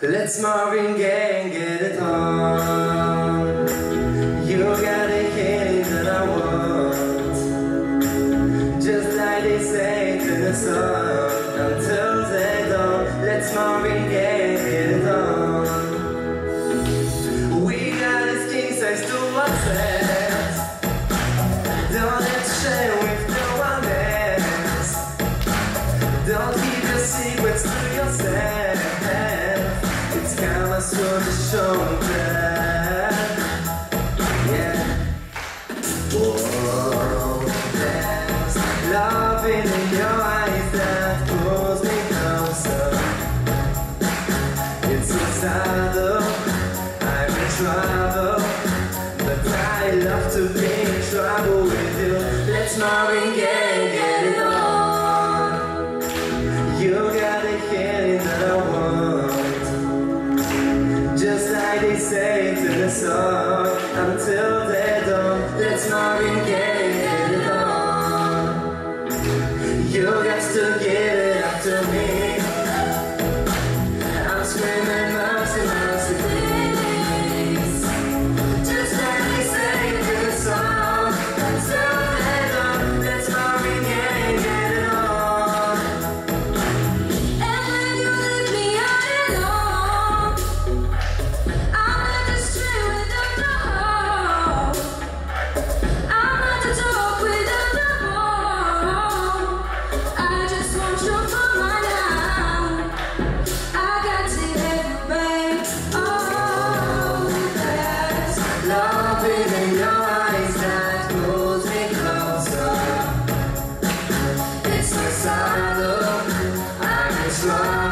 Let's Marvin Gaye and get it on. You got a feeling that I want, just like they say to the sun. Until they don't, let's Marvin Gaye and get it on. We got this king size to ourselves. Don't have to share with no one else. Don't keep your secrets to yourself. It's Kama Sutra show and tell. Yeah. Whoa, there's love in your eyes that pulls me closer. It's suicidal, I'm in trouble, but I love to be in trouble with you. Let's Marvin Gaye, get it on. You got a feeling that I want, just like they say to the song. Until they don't, let's Marvin Gaye, get it on. You got to give it up to me. I'm screaming mercy, mercy, please. Just like they say to the song. Until they don't, let's Marvin Gaye, get it on. And when you leave me all alone, I'm like a string without a hope. I'm like to talk without a bone. I just want you for my now. I got to have you, babe. Oh, there's Love in your eyes that pulls me closer. It's suicidal, I'm in trouble.